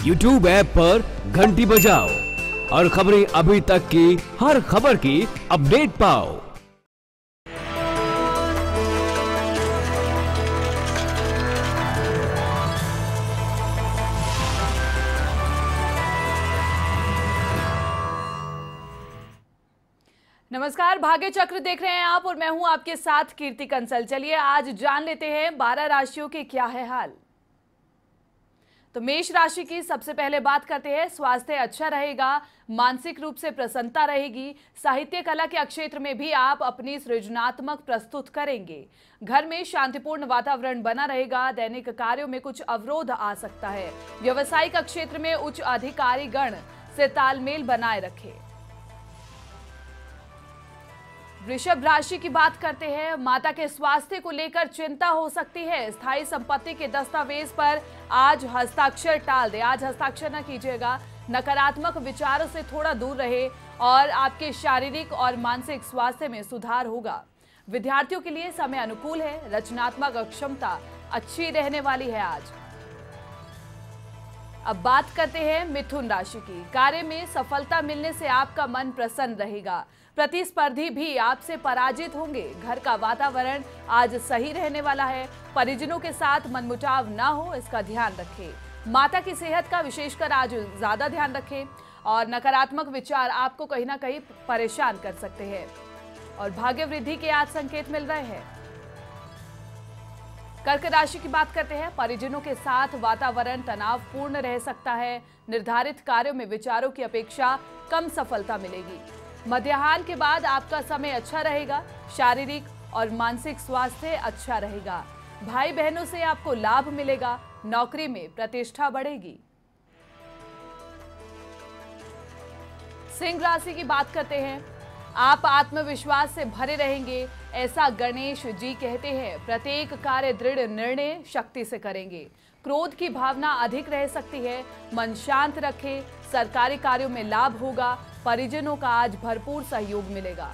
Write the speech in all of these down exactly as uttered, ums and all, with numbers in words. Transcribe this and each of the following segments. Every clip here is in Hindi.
यूट्यूब ऐप पर घंटी बजाओ और खबरें अभी तक की हर खबर की अपडेट पाओ। नमस्कार, भाग्य चक्र देख रहे हैं आप और मैं हूं आपके साथ कीर्ति कंसल। चलिए आज जान लेते हैं बारह राशियों के क्या है हाल। तो मेष राशि की सबसे पहले बात करते हैं। स्वास्थ्य अच्छा रहेगा, मानसिक रूप से प्रसन्नता रहेगी। साहित्य कला के क्षेत्र में भी आप अपनी सृजनात्मक प्रस्तुत करेंगे। घर में शांतिपूर्ण वातावरण बना रहेगा। दैनिक कार्यों में कुछ अवरोध आ सकता है। व्यवसायिक क्षेत्र में उच्च अधिकारी गण से तालमेल बनाए रखें। वृषभ राशि की बात करते हैं। माता के स्वास्थ्य को लेकर चिंता हो सकती है। स्थायी संपत्ति के दस्तावेज पर आज हस्ताक्षर टाल दे। आज हस्ताक्षर न कीजिएगा। नकारात्मक विचारों से थोड़ा दूर रहे और आपके शारीरिक और मानसिक स्वास्थ्य में सुधार होगा। विद्यार्थियों के लिए समय अनुकूल है। रचनात्मक क्षमता अच्छी रहने वाली है आज। अब बात करते हैं मिथुन राशि की। कार्य में सफलता मिलने से आपका मन प्रसन्न रहेगा। प्रतिस्पर्धी भी आपसे पराजित होंगे। घर का वातावरण आज सही रहने वाला है। परिजनों के साथ मनमुटाव ना हो, इसका ध्यान रखें। माता की सेहत का विशेषकर आज ज्यादा ध्यान रखें और नकारात्मक विचार आपको कहीं ना कहीं परेशान कर सकते हैं। और भाग्य वृद्धि के आज संकेत मिल रहे हैं। कर्क राशि की बात करते हैं। परिजनों के साथ वातावरण तनावपूर्ण रह सकता है। निर्धारित कार्यों में विचारों की अपेक्षा कम सफलता मिलेगी। मध्याह्न के बाद आपका समय अच्छा रहेगा। शारीरिक और मानसिक स्वास्थ्य अच्छा रहेगा। भाई बहनों से आपको लाभ मिलेगा। नौकरी में प्रतिष्ठा बढ़ेगी। सिंह राशि की बात करते हैं। आप आत्मविश्वास से भरे रहेंगे, ऐसा गणेश जी कहते हैं। प्रत्येक कार्य दृढ़ निर्णय शक्ति से करेंगे। क्रोध की भावना अधिक रह सकती है। मन शांत रखें। सरकारी कार्यों में लाभ होगा। परिजनों का आज भरपूर सहयोग मिलेगा।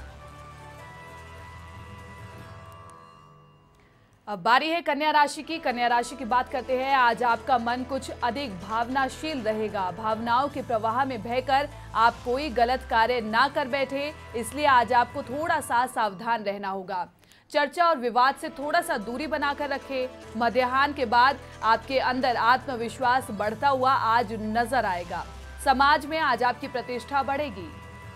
अब बारी है कन्या राशि की। कन्या राशि की बात करते हैं। आज आपका मन कुछ अधिक भावनाशील रहेगा। भावनाओं के प्रवाह में बहकर आप कोई गलत कार्य ना कर बैठे, इसलिए आज आपको थोड़ा सा सावधान रहना होगा। चर्चा और विवाद से थोड़ा सा दूरी बनाकर रखें। मध्याह्न के बाद आपके अंदर आत्मविश्वास बढ़ता हुआ आज नजर आएगा। समाज में आज आपकी प्रतिष्ठा बढ़ेगी।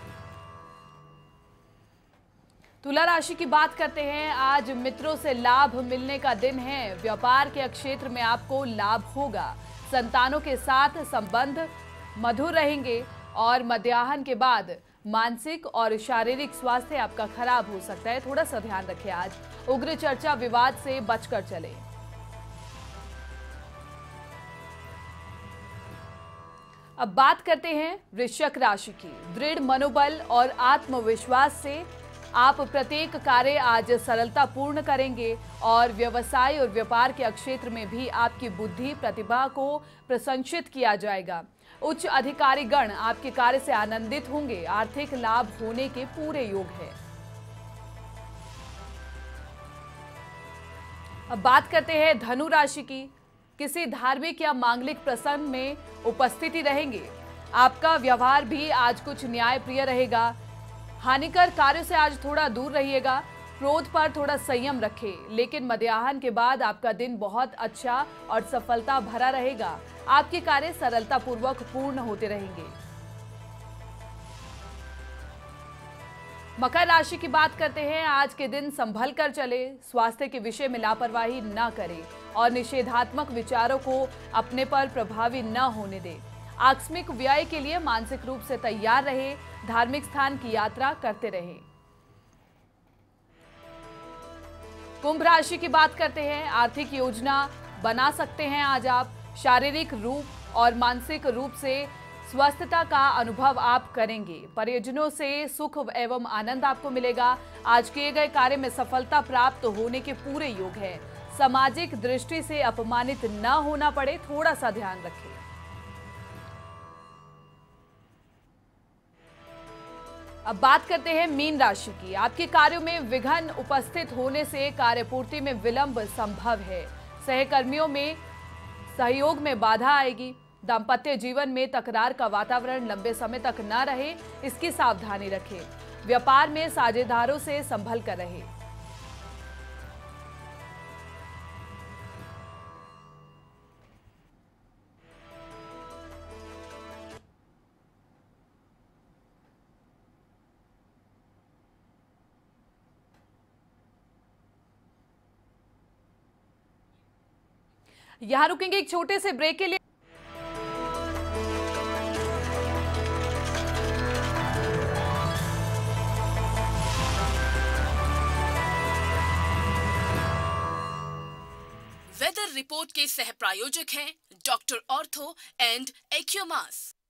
तुला राशि की बात करते हैं। आज मित्रों से लाभ मिलने का दिन है। व्यापार के क्षेत्र में आपको लाभ होगा। संतानों के साथ संबंध मधुर रहेंगे और मध्याह्न के बाद मानसिक और शारीरिक स्वास्थ्य आपका खराब हो सकता है। थोड़ा सा ध्यान रखें। आज उग्र चर्चा विवाद से बचकर चले। अब बात करते हैं वृश्चिक राशि की। दृढ़ मनोबल और आत्मविश्वास से आप प्रत्येक कार्य आज सरलता पूर्ण करेंगे और व्यवसाय और व्यापार के क्षेत्र में भी आपकी बुद्धि प्रतिभा को प्रशंसित किया जाएगा। उच्च अधिकारी गण आपके कार्य से आनंदित होंगे। आर्थिक लाभ होने के पूरे योग है। अब बात करते हैं धनु राशि की। किसी धार्मिक या मांगलिक प्रसंग में उपस्थिति रहेंगे। आपका व्यवहार भी आज कुछ न्यायप्रिय रहेगा। हानिकर कार्यों से आज थोड़ा दूर रहिएगा। क्रोध पर थोड़ा संयम रखें, लेकिन मध्याह्न के बाद आपका दिन बहुत अच्छा और सफलता भरा रहेगा। आपके कार्य सरलता पूर्वक पूर्ण होते रहेंगे। मकर राशि की बात करते हैं। आज के दिन संभल कर चले। स्वास्थ्य के विषय में लापरवाही न करें और निषेधात्मक विचारों को अपने पर प्रभावी न होने दें। आकस्मिक व्यय के लिए मानसिक रूप से तैयार रहे। धार्मिक स्थान की यात्रा करते रहें। कुंभ राशि की बात करते हैं। आर्थिक योजना बना सकते हैं आज आप। शारीरिक रूप और मानसिक रूप से स्वस्थता का अनुभव आप करेंगे। परिजनों से सुख एवं आनंद आपको मिलेगा। आज किए गए कार्य में सफलता प्राप्त होने के पूरे योग है। सामाजिक दृष्टि से अपमानित न होना पड़े, थोड़ा सा ध्यान रखें। अब बात करते हैं मीन राशि की। आपके कार्यों में विघ्न उपस्थित होने से कार्यपूर्ति में विलंब संभव है। सहकर्मियों में सहयोग में बाधा आएगी। दाम्पत्य जीवन में तकरार का वातावरण लंबे समय तक न रहे, इसकी सावधानी रखें। व्यापार में साझेदारों से संभल कर रहे। यहां रुकेंगे एक छोटे से ब्रेक के लिए। वेदर रिपोर्ट के सह प्रायोजक हैं डॉक्टर ऑर्थो एंड एक्योमास।